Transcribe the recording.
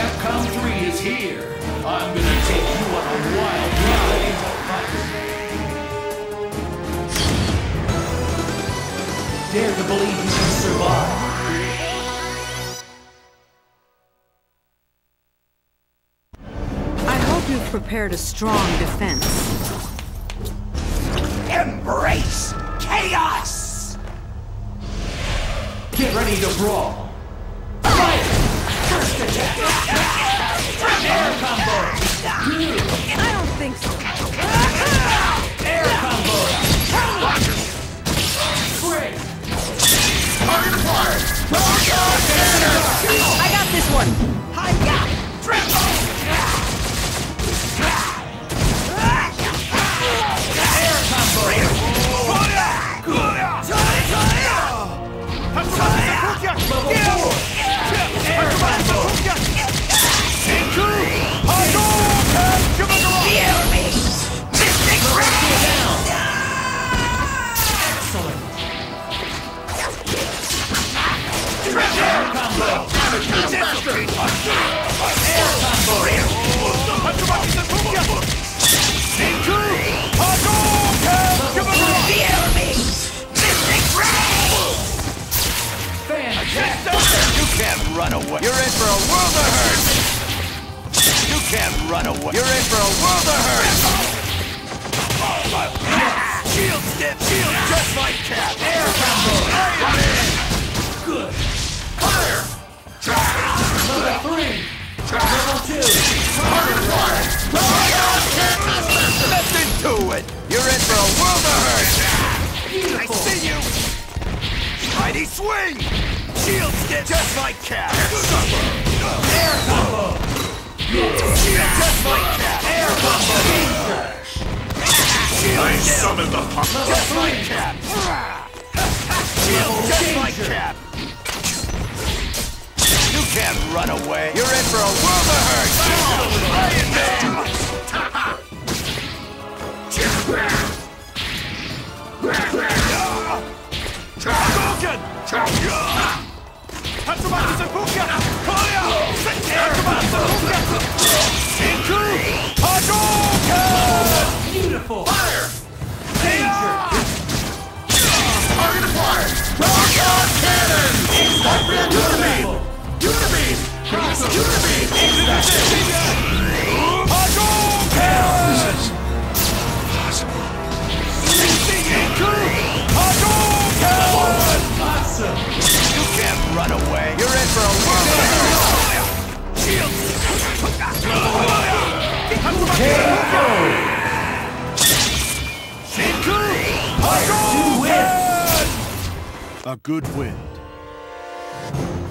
Capcom 3 is here. I'm gonna take you on a wild ride. Dare to believe you can survive. I hope you've prepared a strong defense. Embrace chaos! Get ready to brawl. Fire! First attack! Air combo! I don't think so. Air combo! Spring! Hard fire! I got this one. Hi-ya! Triple! Air combo! Level 4! Air combo! Feel me! Mystic Ray! Excellent! Air combo! Air combo! Feel me! Mystic Ray! Fantastic! You can't run away. You're in for a world of hurt. You can't run away. You're in for a world of hurt. Shield step, shield, just like Cap. Air combo! Good! Fire! Level 3! Level 2! Hard fire! Nothing to it. You're in for a world of hurt. Beautiful! I see you. Mighty swing. Shield step, just like Cap. Air combo! Shield just like Cap. Air combo! Shield summon the pump. Just Level like 3! Cap. Shield just like Danger. Cap. You can't run away. You're in for a world of hurt. Iron Man. Hadouken! Tatsumaki Seppuku! Koya! Tatsumaki Seppuku! Senku! Hadouken! Beautiful! Fire! Danger! Target fire! Rocket cannon! Beautiful! Unibeam! Unibeam! Awesome! You can't run away. You're in for a world of hurt. Shield! Senku! To win! A good wind.